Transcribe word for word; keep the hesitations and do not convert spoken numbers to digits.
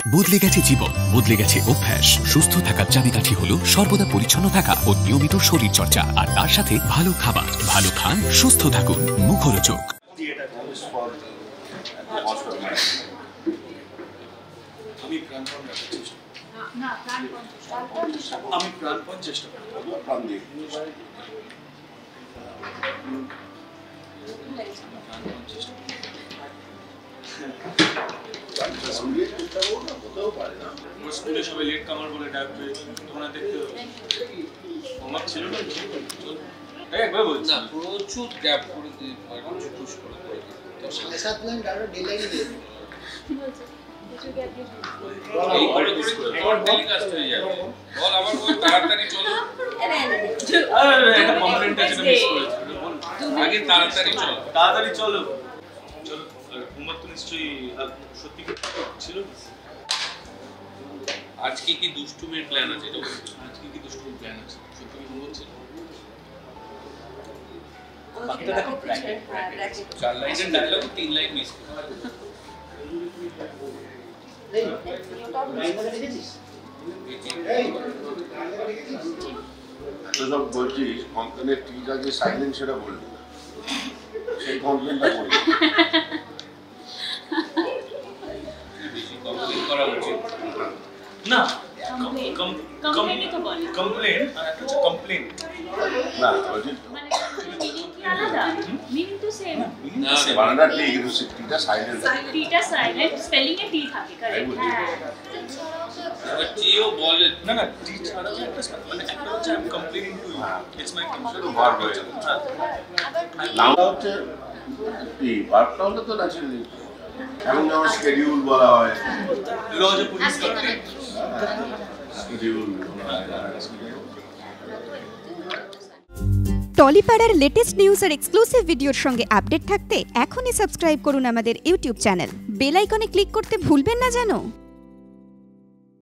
বদলে গেছে জীবন, বদলে গেছে অভ্যাস। সুস্থ থাকার চাবিকাঠি হলো সর্বদা পরিচ্ছন্ন থাকা ও নিয়মিত শরীর চর্চা, আর তার সাথে ভালো খাবার। ভালো খান, সুস্থ থাকুন, মুখরোচক। আমি প্রাণপণ আমি প্রাণপণ চেষ্টা করব প্রাণ দিয়ে স্কুলে সবাই লেট কামার বলে ডাকবে, তোমরা দেখতে আমার ছিল না একবার বলছি না, প্রচুর গ্যাপ করে দিয়ে পুশ করে তো সাড়ে সাত লাইন ডাটা ডেলাইন দিয়ে বলছে কিছু গ্যাপ দিয়ে এই করে করে তোমার টেলিকাস্ট হয়ে যাবে। বল আমার ওই তাড়াতাড়ি চলো, আরে একটা কমপ্লেন্ট আছে না, মিস করেছি, বল আগে তাড়াতাড়ি চলো তাড়াতাড়ি চলো চলো। উম্মত তো নিশ্চয়ই সত্যি ছিল। আজকে কি দুষ্টুমির প্ল্যান আছে? এটা আজকে কি দুষ্টুমির প্ল্যান আছে? সত্যি কি বলছেন? বাকিটা দেখো ব্র্যাকেট ব্র্যাকেট চার লাইনের ডায়লগ তিন লাইন মিস করে। এই লাইনটা দেখেছিস? এই লাইনটা দেখেছিস? তো সব বলছিস কমপ্লেনের টিটা যে সাইলেন্ট সেটা বললি না, সেই কমপ্লেনটা বললি বেশি কমপ্লেন করা উচিত না। কমপ্লেন তো বলে কমপ্লেন আর একটা হচ্ছে কমপ্লেন না, বলছি মানে মিনিং কি আলাদা? মিনিং তো সেম না, বানানটা ঠিক কিন্তু টিটা সাইলেন্ট, টিটা সাইলেন্ট, স্পেলিং এ টি থাকে, কারেক্ট? হ্যাঁ, আবার টিও বলে না না, টি ছাড়া একটা মানে একটা হচ্ছে I am complaining to you, it's my complain verb হয়ে যাবে। নামটা হচ্ছে এই ভার্বটা হলো তো ন্যাচারালি, এখন যেমন শিডিউল বলা হয়, laws of police complain schedule. টলিপাড়ার লেটেস্ট নিউজ আর এক্সক্লুসিভ ভিডিওর সঙ্গে আপডেট থাকতে এখনই সাবস্ক্রাইব করুন আমাদের ইউটিউব চ্যানেল। বেল আইকনে ক্লিক করতে ভুলবেন না যেন।